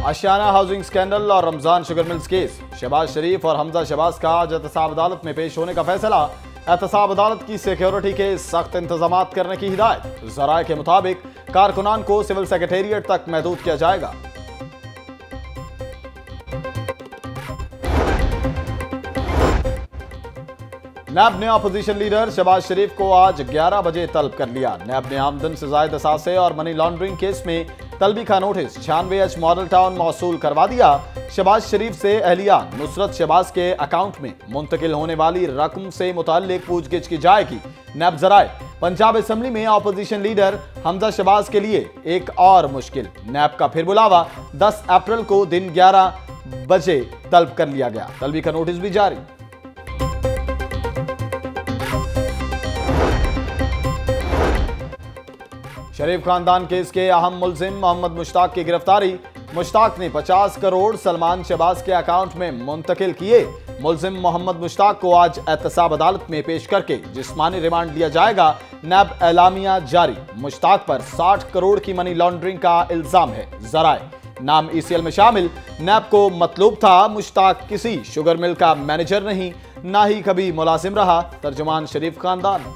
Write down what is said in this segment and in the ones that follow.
आशियाना housing scandal और Ramzan sugar mills case, Shahbaz Sharif और हमजा शहबाज का आज एहतसाब अदालत में पेश होने का फैसला। एहतसाब अदालत की सिक्योरिटी के सख्त इंतजाम करने की हिदायत। जराये के मुताबिक कारकुनान को सिविल सेक्रेटेरिएट तक महदूद किया जाएगा। नैब ने अपोजिशन लीडर शहबाज शरीफ को आज 11 बजे तलब कर लिया। नैब ने आमदन से जायद असासे और मनी लॉन्ड्रिंग केस में तलबी का नोटिस 96H मॉडल टाउन मौसूल करवा दिया। शहबाज शरीफ से अहलिया नुसरत शहबाज के अकाउंट में मुंतकिल होने वाली रकम से मुताल्लिक पूछगिछ की जाएगी। नैब जराए, पंजाब असेंबली में अपोजिशन लीडर हमजा शहबाज के लिए एक और मुश्किल। नैब का फिर बुलावा 10 अप्रैल को दिन 11 बजे तलब कर लिया गया। तलबी का नोटिस भी जारी। शरीफ खानदान केस के अहम मुलजिम मोहम्मद मुश्ताक की गिरफ्तारी। मुश्ताक ने 50 करोड़ सलमान शहबाज के अकाउंट में मुंतकिल किए। मुलजिम मोहम्मद मुश्ताक को आज एहतसाब अदालत में पेश करके जिस्मानी रिमांड लिया जाएगा। नैब एलामिया जारी। मुश्ताक पर 60 करोड़ की मनी लॉन्ड्रिंग का इल्जाम है। जराए, नाम ECL में शामिल। नैब को मतलूब था मुश्ताक किसी शुगर मिल का मैनेजर नहीं, ना ही कभी मुलाजिम रहा। तर्जुमान शरीफ खानदान।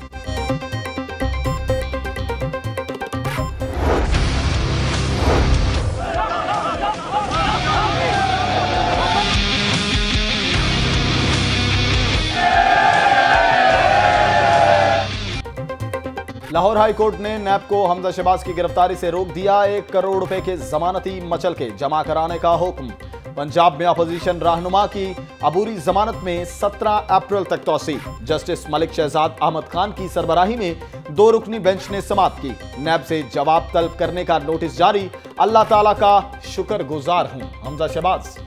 लाहौर हाई कोर्ट ने नैब को हमजा शहबाज की गिरफ्तारी से रोक दिया। 1 करोड़ रुपए के जमानती मचल के जमा कराने का हुक्म। पंजाब में अपोजिशन रहनुमा की अबूरी जमानत में 17 अप्रैल तक तौसील। जस्टिस मलिक शहजाद अहमद खान की सरबराही में 2 रुकनी बेंच ने समाअत की। नैब से जवाब तलब करने का नोटिस जारी। अल्लाह ताला का शुक्रगुजार हूं, हमजा शहबाज।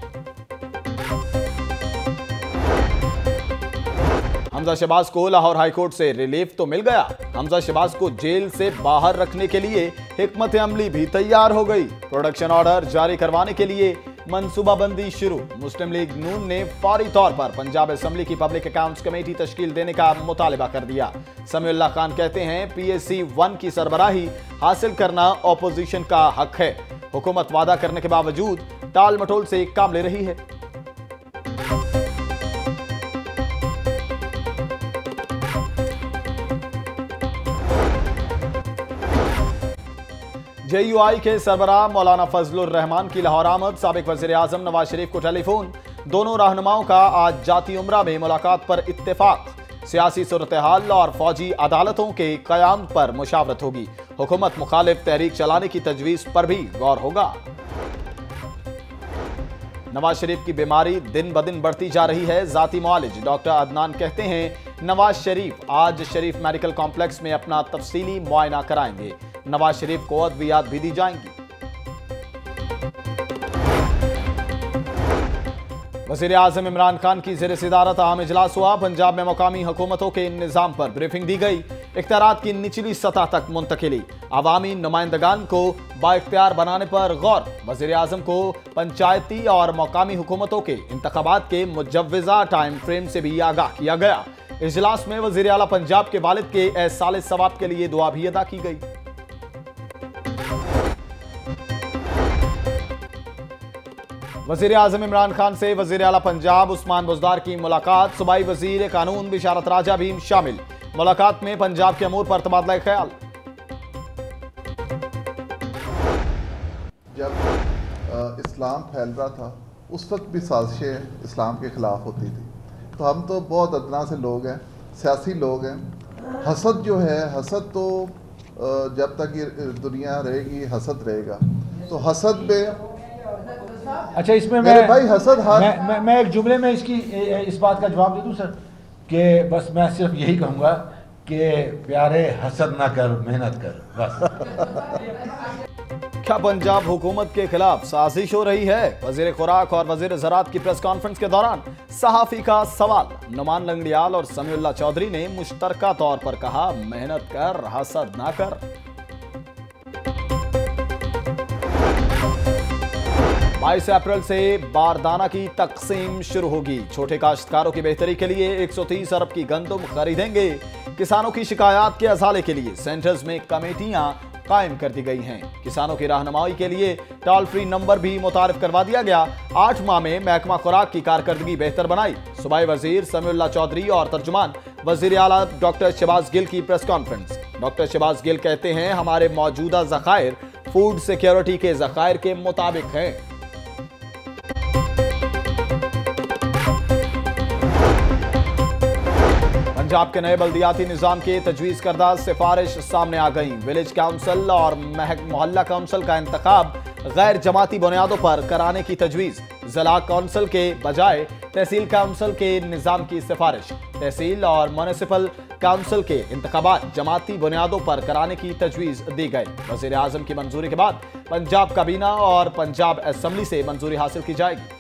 हमजा शहबाज को लाहौर हाईकोर्ट से रिलीफ तो मिल गया। हमजा शहबाज को जेल से बाहर रखने के लिए हिकमत अमली भी तैयार हो गई। प्रोडक्शन ऑर्डर जारी करवाने के लिए मंसूबाबंदी शुरू। मुस्लिम लीग नून ने फौरी तौर पर पंजाब असेंबली की पब्लिक अकाउंट्स कमेटी तश्कील देने का मुतालिबा कर दिया। समीउल्लाह खान कहते हैं PAC 1 की सरबराही हासिल करना अपोजिशन का हक है। हुकूमत वादा करने के बावजूद टाल मटोल से काम ले रही है। JUI के सरबराह मौलाना फजलुर रहमान की लाहौर आमद। साबिक वज़ीर आज़म नवाज शरीफ को टेलीफोन। दोनों रहनुमाओं का आज जाती उम्रा में मुलाकात पर इत्तेफाक। सियासी सूरत हाल और फौजी अदालतों के क़याम पर मुशावरत होगी। हुकूमत मुखालिफ तहरीक चलाने की तजवीज़ पर भी गौर होगा। नवाज शरीफ की बीमारी दिन ब दिन बढ़ती जा रही है। जाती मुआलिज डॉक्टर अदनान कहते हैं नवाज शरीफ आज शरीफ मेडिकल कॉम्प्लेक्स में अपना तफसीली मुआयना कराएंगे। नवाज शरीफ को अद्वियात भी दी जाएंगी। वज़ीर आज़म इमरान खान की ज़ेर सदारत आम इजलास हुआ। पंजाब में मकामी हुकूमतों के निज़ाम पर ब्रीफिंग दी गई। इख्तियारात की निचली सतह तक मुंतकिली। अवामी नुमाइंदगान को बाइख्तियार बनाने पर गौर। वज़ीर आज़म को पंचायती और मकामी हुकूमतों के इंतखाबात के मुजव्वज़ा टाइम फ्रेम से भी आगाह किया गया। इजलास में वज़ीर आला पंजाब के वालिद के एहसाल सवाब के लिए दुआ भी अदा की गई। वज़ीर आज़म इमरान खान से वज़ीर आला पंजाब उस्मान बुज़दार की मुलाकात। सूबाई वज़ीर कानून बिशारत राजा भी शामिल। मुलाकात में पंजाब के अमूर पर तबादला ख्याल। जब इस्लाम फैल रहा था उस वक्त भी साजिशें इस्लाम के ख़िलाफ़ होती थी। तो हम तो बहुत अदना से लोग हैं, सियासी लोग हैं। हसद जो है, हसद तो जब तक ये दुनिया रहेगी हसद रहेगा। तो हसद में अच्छा, इसमें मैं भाई हसद मैं एक जुमले में इस बात का जवाब दे दूं सर, कि बस मैं सिर्फ यही कहूँगा कि प्यारे हसद ना कर, मेहनत कर, बस। क्या पंजाब हुकूमत के खिलाफ साजिश हो रही है? वज़ीर खुराक और वज़ीर ज़राअत की प्रेस कॉन्फ्रेंस के दौरान सहाफ़ी का सवाल। नुमान लंगड़ियाल और समीउल्लाह चौधरी ने मुश्तरका तौर पर कहा मेहनत कर, हसद ना कर। 22 अप्रैल से बारदाना की तकसीम शुरू होगी। छोटे काश्तकारों की बेहतरी के लिए 130 अरब की गंदम खरीदेंगे। किसानों की शिकायत के अजाले के लिए सेंटर्स में कमेटियां कायम कर दी गई हैं। किसानों की रहनुमाई के लिए टोल फ्री नंबर भी मुतारिफ करवा दिया गया। 8 माह में महकमा खुराक की कारकर्दगी बेहतर बनाई। सूबाई वजीर समीउल्लाह चौधरी और तर्जुमान वजीर आला डॉक्टर शहबाज गिल की press conference. Doctor Shahbaz Gill कहते हैं, हमारे मौजूदा ज़खायर फूड सिक्योरिटी के ज़खायर के मुताबिक हैं। पंजाब के नए बल्दियाती निजाम के तजवीज़ करदा सिफारिश सामने आ गई। विलेज काउंसिल और मोहल्ला काउंसिल का इंतखाब गैर जमाती बुनियादों पर कराने की तजवीज़। जिला काउंसिल के बजाय तहसील काउंसिल के निजाम की सिफारिश। तहसील और म्युनिसिपल काउंसिल के इंतखाबात जमाती बुनियादों पर कराने की तजवीज़ दी गई। वज़ीर आज़म की मंजूरी के बाद पंजाब काबीना और पंजाब असेंबली से मंजूरी हासिल की जाएगी।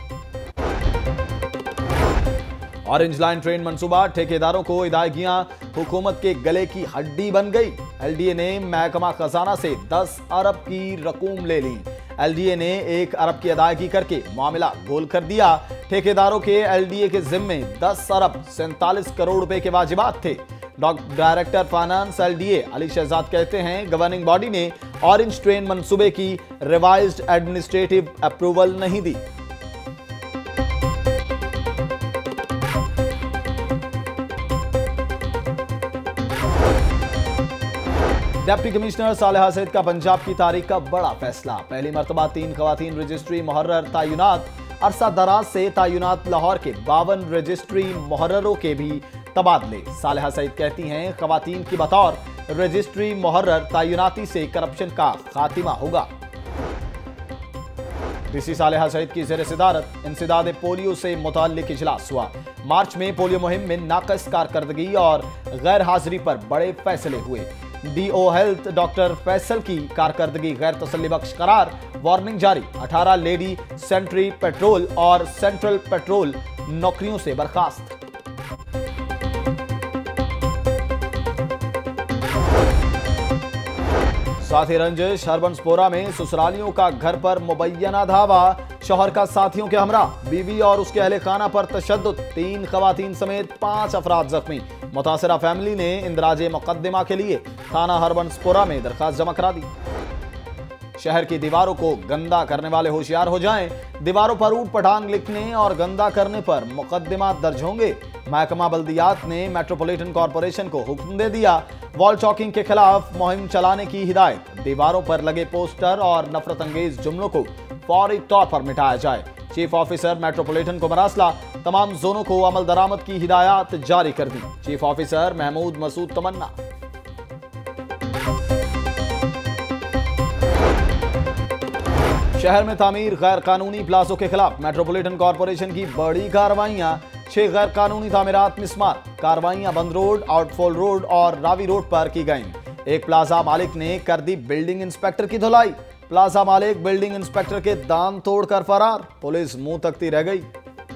ऑरेंज लाइन ट्रेन मंसूबा ठेकेदारों को अदायगियां हुकूमत के गले की हड्डी बन गई। एलडीए ने महकमा खजाना से 10 अरब की रकूम ले ली। एलडीए ने 1 अरब की अदायगी करके मामला गोल कर दिया। ठेकेदारों के एलडीए के जिम्मे 10 अरब 47 करोड़ रुपए के वाजिबात थे। Director finance LDA Ali Shahzad कहते हैं, गवर्निंग बॉडी ने ऑरेंज ट्रेन मंसूबे की रिवाइज्ड एडमिनिस्ट्रेटिव अप्रूवल नहीं दी। डिप्टी कमिश्नर सालेहा सईद का पंजाब की तारीख का बड़ा फैसला। पहली मर्तबा 3 खवातीन रजिस्ट्री मुहर्रर तैनात। अरसा दराज से तैनात लाहौर के 52 रजिस्ट्री मुहर्ररों के भी तबादले। सालेहा सईद कहती हैं, खवातीन की बतौर रजिस्ट्री मुहर्रर तैनाती से करप्शन का खात्मा होगा। डीसी सालेहा सईद की ज़ेर सदारत इंसदाद पोलियो से मुताल्लिक इजलास हुआ। मार्च में पोलियो मुहिम में नाक़िस कारकर्दगी और गैर हाजिरी पर बड़े फैसले हुए। डीओ हेल्थ डॉक्टर फैसल की कारकर्दगी गैर तसल्ली बख्श करार। वार्निंग जारी। 18 लेडी सेंट्री पेट्रोल और सेंट्रल पेट्रोल नौकरियों से बर्खास्त। साथी रंजिश हरबंसपोरा में ससुरालियों का घर पर मुबैना धावा। शौहर का साथियों के हमरा। बीवी और उसके अहले खाना पर तशद्दुद। 3 खवातीन समेत 5 अफराद जख्मी। मुतासिरा फैमिली ने इंदराजे मुकद्दमा के लिए थाना हरबंसपोरा में दरखास्त जमा करा दी। शहर की दीवारों को गंदा करने वाले होशियार हो जाएं। दीवारों पर ऊट पटांग लिखने और गंदा करने पर मुकद्दमा दर्ज होंगे। महकमा बल्दियात ने मेट्रोपॉलिटन कॉरपोरेशन को हुक्म दे दिया। वॉल चॉकिंग के खिलाफ मुहिम चलाने की हिदायत। दीवारों पर लगे पोस्टर और नफरत अंगेज जुमलों को फौरी तौर पर मिटाया जाए। चीफ ऑफिसर मेट्रोपॉलिटन को मरासला तमाम जोनों को अमल दरामद की हिदायत जारी कर दी। Chief officer Mahmood Masood Tamanna. शहर में तामीर गैर कानूनी प्लाजों के खिलाफ मेट्रोपॉलिटन कॉरपोरेशन की बड़ी कार्रवाइयां। 6 गैर कानूनी तामीरात मिसमार। कार्रवाइयां बंद रोड, आउटफॉल रोड और रावी रोड पर की गईं। एक प्लाजा मालिक ने कर दी बिल्डिंग इंस्पेक्टर की धुलाई। प्लाजा मालिक बिल्डिंग इंस्पेक्टर के दांत तोड़कर फरार। पुलिस मुंह तकती रह गई।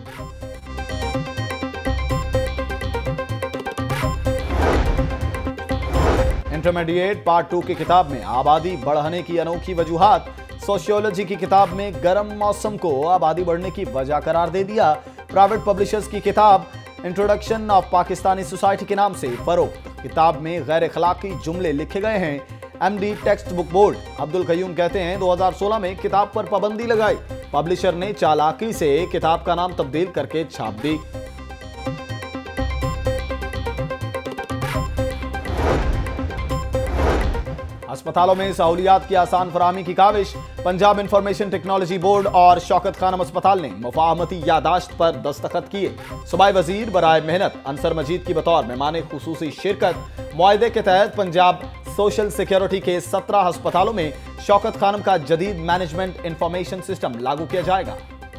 इंटरमीडिएट पार्ट 2 की किताब में आबादी बढ़ने की अनोखी वजूहात। सोशियोलॉजी की किताब में गर्म मौसम को आबादी बढ़ने की वजह करार दे दिया। प्राइवेट पब्लिशर्स की किताब इंट्रोडक्शन ऑफ पाकिस्तानी सोसाइटी के नाम से फरोख्त। किताब में गैर अखलाकी जुमले लिखे गए हैं। MD text book board Abdul Qayyum कहते हैं, 2016 में किताब पर पाबंदी लगाई। पब्लिशर ने चालाकी से किताब का नाम तब्दील करके छाप दी। अस्पतालों में सहूलियात की आसान फराहमी की काविश। पंजाब इंफॉर्मेशन टेक्नोलॉजी बोर्ड और शौकत खानम अस्पताल ने मुफाहमती यादाश्त पर दस्तखत किए। सूबाई वजीर बराए मेहनत अंसर मजीद की बतौर मेहमान खुसूसी शिरकत। मुआहदे के तहत पंजाब सोशल सिक्योरिटी के 17 अस्पतालों में शौकत खानम का जदीद मैनेजमेंट इंफॉर्मेशन सिस्टम लागू किया जाएगा।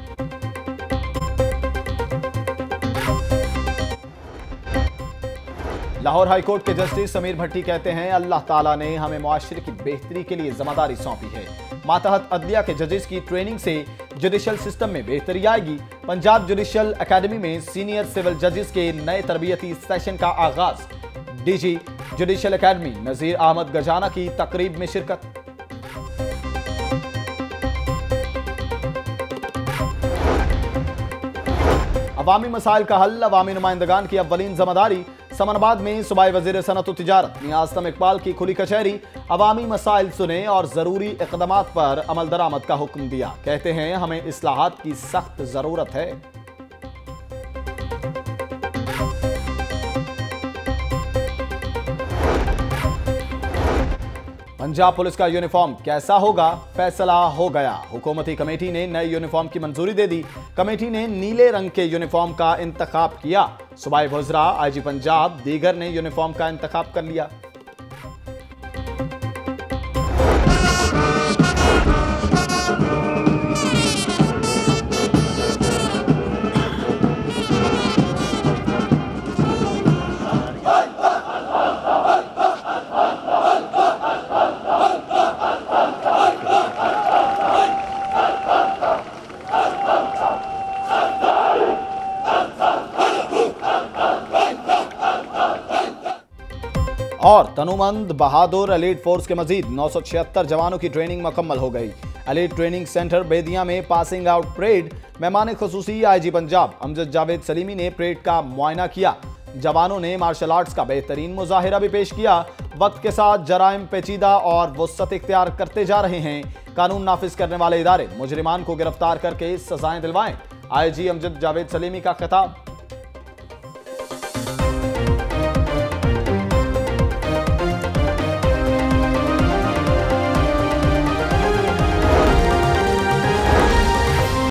लाहौर हाईकोर्ट के जस्टिस समीर भट्टी कहते हैं, अल्लाह ताला ने हमें मुआशरे की बेहतरी के लिए जिम्मेदारी सौंपी है। मातहत अदलिया के जजेस की ट्रेनिंग से जुडिशल सिस्टम में बेहतरी आएगी। पंजाब जुडिशल एकेडमी में सीनियर सिविल जजेस के नए तरबियती सेशन का आगाज। DG judicial academy Nazir Ahmad Ghazana की तकरीब में शिरकत। अवामी मसाइल का हल अवामी नुमाइंदगान की अव्वलीन जिम्मेदारी। समनाबाद में सूबाई वजीर सनअत व तिजारत मियां आस्तम इकबाल की खुली कचहरी, अवामी मसाइल सुने और जरूरी इक़दामात पर अमल दरामद का हुक्म दिया। कहते हैं हमें इस्लाहात की सख्त जरूरत है। पंजाब पुलिस का यूनिफॉर्म कैसा होगा, फैसला हो गया। हुकूमती कमेटी ने नए यूनिफॉर्म की मंजूरी दे दी। कमेटी ने नीले रंग के यूनिफॉर्म का इंतखाब किया। सूबाई वज़रा, आईजी पंजाब दीगर ने यूनिफॉर्म का इंतखाब कर लिया। और तनुमंद बहादुर एलीट फोर्स के मजीद 976 जवानों की ट्रेनिंग मुकम्मल हो गई। एलीट ट्रेनिंग सेंटर बेदिया में पासिंग आउट परेड, मेहमान खुसूसी आईजी पंजाब अमजद जावेद सलीमी ने परेड का मुआयना किया। जवानों ने मार्शल आर्ट्स का बेहतरीन मुजाहिरा भी पेश किया। वक्त के साथ जराइम पेचीदा और वुसअत इख्तियार करते जा रहे हैं। कानून नाफिज करने वाले इदारे मुजरिमान को गिरफ्तार करके सजाएं दिलवाएं। आईजी अमजद जावेद सलीमी का खिताब।